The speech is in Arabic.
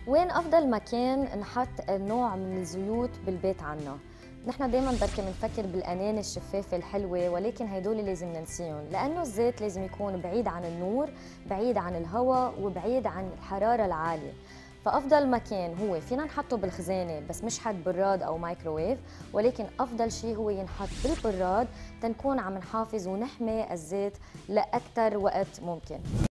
وين أفضل مكان نحط نوع من الزيوت بالبيت عنا؟ نحن دايما بركي بنفكر بالأناني الشفافة الحلوة، ولكن هدول لازم ننسيهم، لأنه الزيت لازم يكون بعيد عن النور، بعيد عن الهواء، وبعيد عن الحرارة العالية. فأفضل مكان هو فينا نحطه بالخزانة، بس مش حد براد أو مايكروويف، ولكن أفضل شيء هو ينحط بالبراد تنكون عم نحافظ ونحمي الزيت لأكثر وقت ممكن.